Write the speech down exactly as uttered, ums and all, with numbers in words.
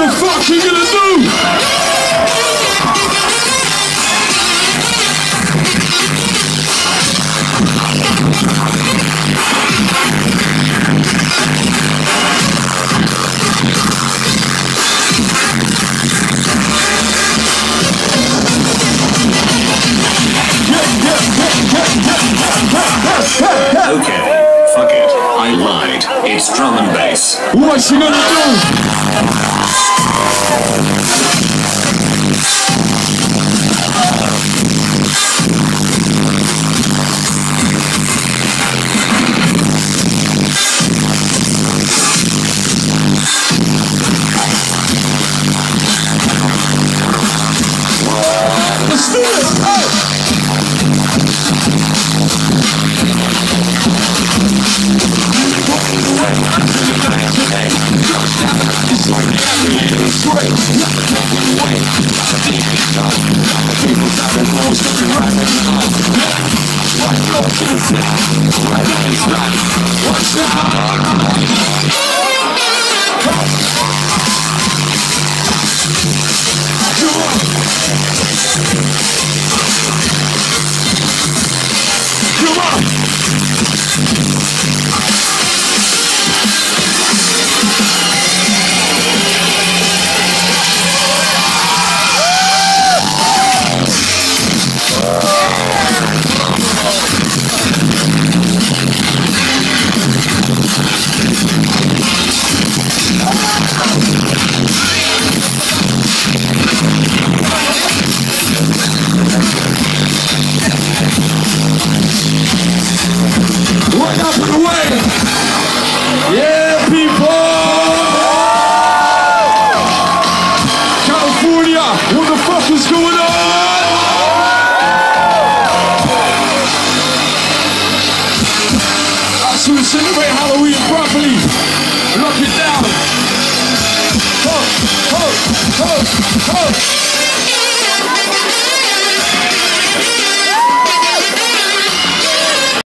the fuck you gonna do? Okay, fuck it. I lied. It's drum and bass. What's she gonna do? Let's do this! Oh! Come on! Right up and away! Yeah, people! California, what the fuck is going on? That's who celebrate Halloween properly. Lock it down. Ho, ho, ho, ho.